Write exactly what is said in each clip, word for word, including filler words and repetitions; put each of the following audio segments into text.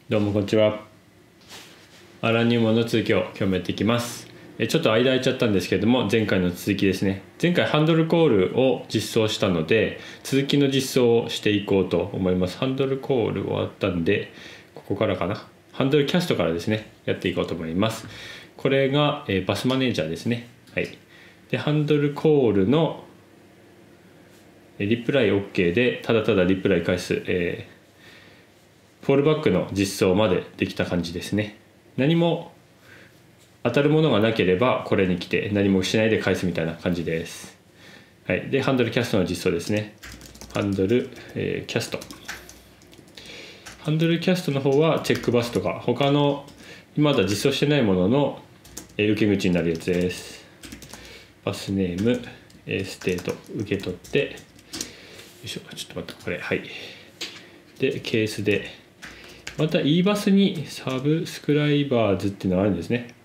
どうもこんにちは。アラン入門の続きを今日もやっていきます。えちょっと間空いちゃったんですけども、前回の続きですね。前回ハンドルコールを実装したので、続きの実装をしていこうと思います。ハンドルコール終わったんで、ここからかな。ハンドルキャストからですね、やっていこうと思います。これが、えー、バスマネージャーですね。はい。で、ハンドルコールのリプライ OK で、ただただリプライ返す、えーフォールバックの実装までできた感じですね。何も当たるものがなければこれに来て何もしないで返すみたいな感じです。はい、でハンドルキャストの実装ですね。ハンドル、えー、キャストハンドルキャストの方はチェックバスとか他のまだ実装してないものの、えー、受け口になるやつです。バスネーム、えー、ステート受け取って、よいしょ、ちょっと待って、これ、はい。でケースでまた E バスにサブスクライバーズっていうのがあるんですね。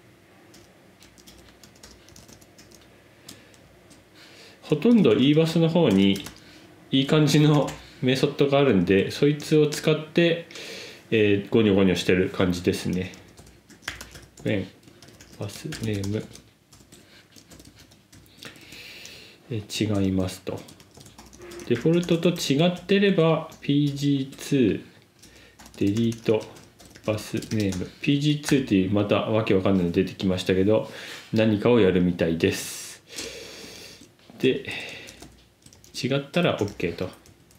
ほとんど E バスの方にいい感じのメソッドがあるんで、そいつを使って、えー、ゴニョゴニョしてる感じですね。when バスネーム、えー、違いますと。デフォルトと違ってれば ピージーツーデリートバスネーム ピージーツー っていうまたわけわかんないの出てきましたけど、何かをやるみたいです。で違ったら OK と。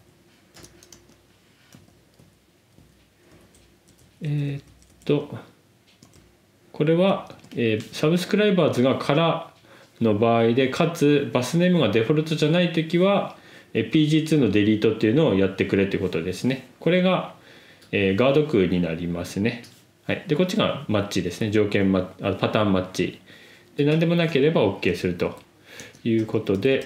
えー、っとこれは、えー、サブスクライバーズが空の場合で、かつバスネームがデフォルトじゃないときは ピージーツー のデリートっていうのをやってくれということですね。これがえー、ガード空になりますね。はい、でこっちがマッチですね。条件マッあパターンマッチで、何でもなければ OK するということで、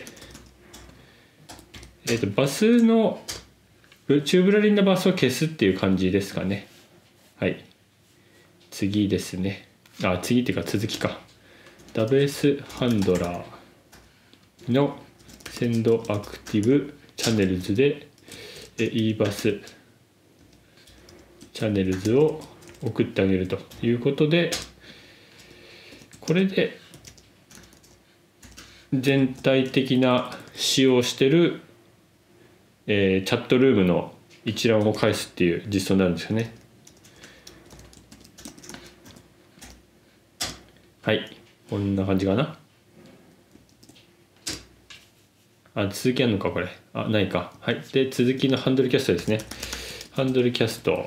えー、とバスのチューブラリンなバスを消すっていう感じですかね。はい、次ですね。あ次っていうか続きか。ダブエス ハンドラーのセンドアクティブチャンネルズで E バスチャンネルズを送ってあげるということで、これで全体的な使用してる、えー、チャットルームの一覧を返すっていう実装になるんですよね。はい、こんな感じかな。あ、続きあるのかこれ。あ、ないか。はい。で続きのハンドルキャストですね。ハンドルキャスト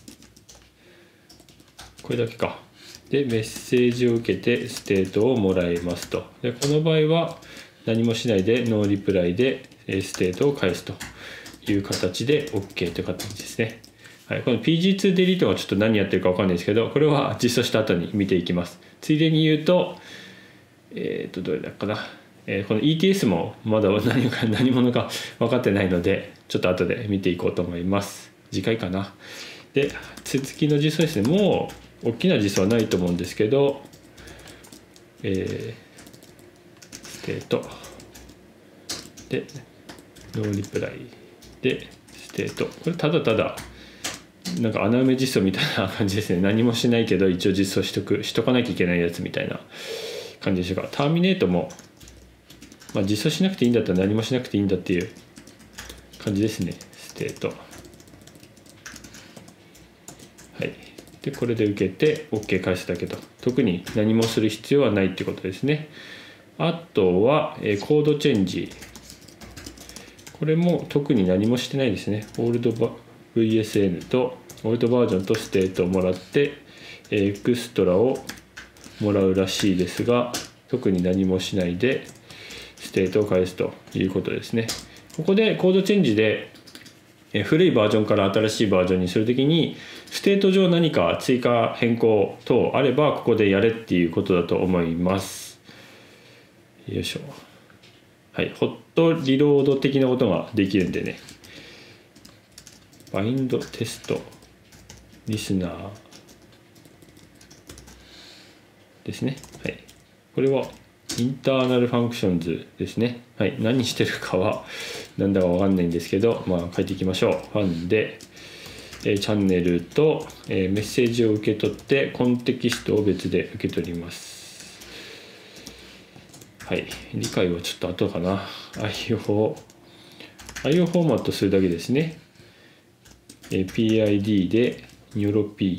これだけか。でメッセージを受けてステートをもらえますと。でこの場合は何もしないでノーリプライでステートを返すという形で OK という形ですね。はい、この ピージーツー デリートはちょっと何やってるか分かんないですけど、これは実装した後に見ていきます。ついでに言うと、えっとどれだかな、えー、この イーティーエス もまだ何か何者か分かってないので、ちょっと後で見ていこうと思います。次回かな。で続きの実装ですね。もう大きな実装はないと思うんですけど、えー、ステートでノーリプライでステート、これただただなんか穴埋め実装みたいな感じですね。何もしないけど一応実装しとくしとかなきゃいけないやつみたいな感じでしょうか。ターミネートも、まあ、実装しなくていいんだったら何もしなくていいんだっていう感じですね。ステート、はい、でこれで受けて OK 返すだけと。特に何もする必要はないってことですね。あとは、えー、コードチェンジ、これも特に何もしてないですね。オールド ブイエスエヌ とオールドバージョンとステートをもらって、えー、エクストラをもらうらしいですが、特に何もしないでステートを返すということですね。ここでコードチェンジで古いバージョンから新しいバージョンにするときにステート上何か追加変更等あればここでやれっていうことだと思います。よいしょ。はい、ホットリロード的なことができるんでね。バインドテストリスナーですね。はい、これはインターナルファンクションズですね。はい、何してるかは何だか分かんないんですけど、まあ書いていきましょう。ファンでえー、チャンネルと、えー、メッセージを受け取ってコンテキストを別で受け取ります。はい、理解はちょっと後かな。 アイオー アイオー フォーマットするだけですね。えー、ピーアイディー でニョロ P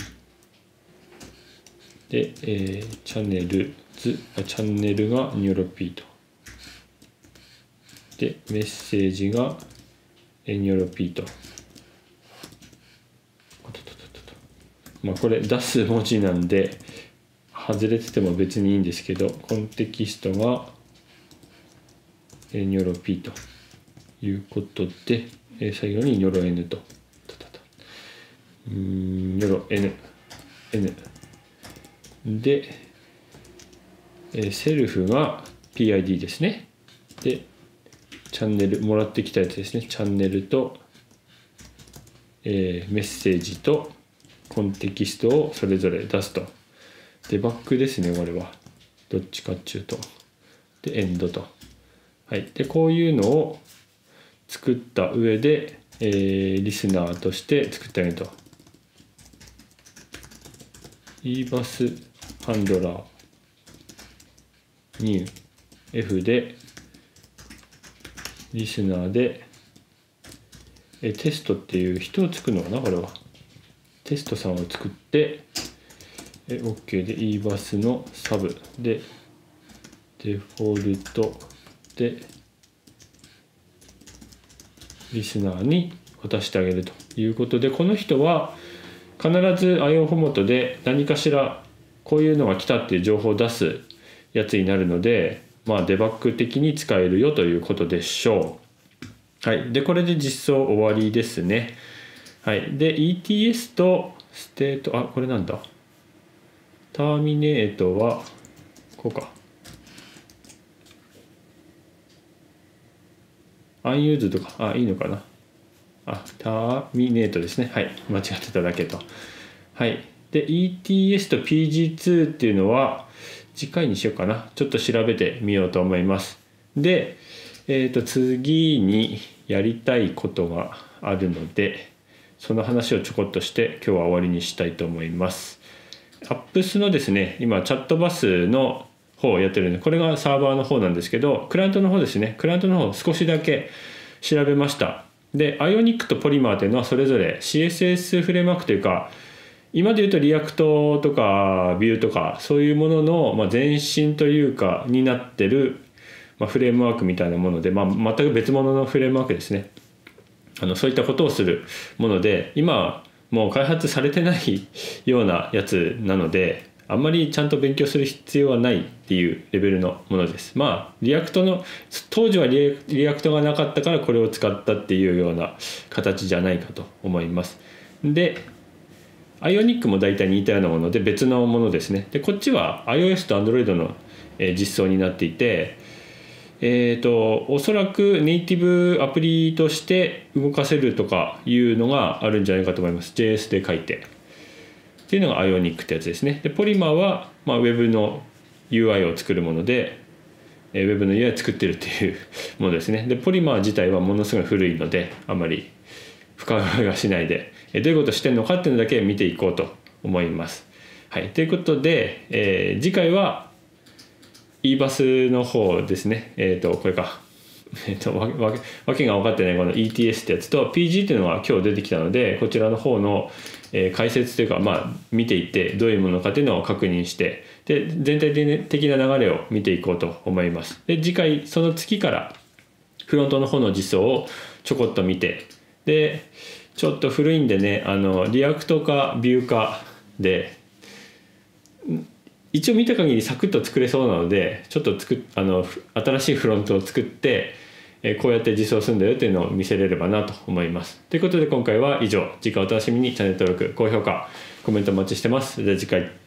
で、えー、チャンネルズあチャンネルがニョロ P とでメッセージがニョロ P と、まあこれ出す文字なんで外れてても別にいいんですけど、コンテキストがニョロ P ということで、最後にニョロ N とニョロ N N でセルフが ピーアイディー ですね。でチャンネルもらってきたやつですね。チャンネルと、えー、メッセージとコンテキストをそれぞれ出すと。デバッグですね、これは。どっちかっちゅうと。で、エンドと。はい。で、こういうのを作った上で、えー、リスナーとして作ってあげると。イーバス ハンドラー、ニュー、F で、リスナーで、えテストっていう人を作るのかな、これは。テストさんを作って、え OK で イーバス のサブで、デフォルトで、リスナーに渡してあげるということで、この人は必ず アイオー フォーマットで何かしらこういうのが来たっていう情報を出すやつになるので、まあデバッグ的に使えるよということでしょう。はい。で、これで実装終わりですね。はい。で、イーティーエス とステート、あ、これなんだ。ターミネートは、こうか。アンユーズとか、あ、いいのかな。あ、ターミネートですね。はい。間違ってただけと。はい。で、イーティーエス と ピージーツー っていうのは、次回にしようかな。ちょっと調べてみようと思います。で、えっと、次にやりたいことがあるので、その話をちょこっとして今日は終わりにしたいと思います。アップスのですね、今チャットバスの方をやってるんで、これがサーバーの方なんですけど、クライアントの方ですね、クライアントの方少しだけ調べました。で、アイオニックとポリマーというのはそれぞれ シーエスエス フレームワークというか、今で言うとリアクトとかビューとかそういうものの、まあ、前身というかになってる、まあ、フレームワークみたいなもので、まあ、全く別物のフレームワークですね。あのそういったことをするもので、今はもう開発されてないようなやつなので、あんまりちゃんと勉強する必要はないっていうレベルのものです。まあリアクトの当時はリリアクトがなかったからこれを使ったっていうような形じゃないかと思います。でアイオニックも大体似たようなもので別のものですね。でこっちは iOS と Android の実装になっていて、えーと、おそらくネイティブアプリとして動かせるとかいうのがあるんじゃないかと思います。 ジェイエス で書いてっていうのが Ionic ってやつですね。で Polymer は、まあ、Web の ユーアイ を作るもので、えー、Web の ユーアイ を作ってるっていうものですね。で Polymer 自体はものすごい古いのであんまり深追いはしないで、えー、どういうことしてるのかっていうのだけ見ていこうと思います。はい、ということで、えー、次回はイーバス の方ですね。えっ、ー、と、これか。えっ、ー、とわ、わ、わけが分かってないこの イーティーエス ってやつと ピージー っていうのが今日出てきたので、こちらの方の、えー、解説というか、まあ、見ていってどういうものかというのを確認して、で、全体的な流れを見ていこうと思います。で、次回、その月からフロントの方の実装をちょこっと見て、で、ちょっと古いんでね、あの、リアクトかビューかで、一応見た限りサクッと作れそうなので、ちょっと作っあの新しいフロントを作って、えこうやって実装するんだよというのを見せれればなと思います。ということで今回は以上。次回お楽しみに。チャンネル登録、高評価、コメントお待ちしてます。では次回。